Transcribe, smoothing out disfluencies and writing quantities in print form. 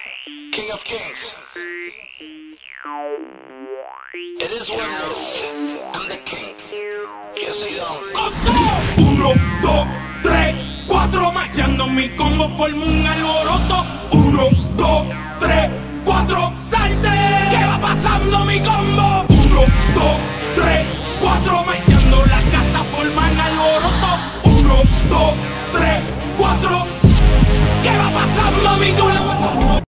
King of Kings. It is what it is. I'm the king. Yo soy Don. 1, 2, 3, 4, marchando mi combo forma un alboroto. 1, 2, 3, 4, salte. ¿Qué va pasando mi combo? 1, 2, 3, 4, marchando las cartas forman alboroto. 1, 2, 3, 4. ¿Qué va pasando mi combo?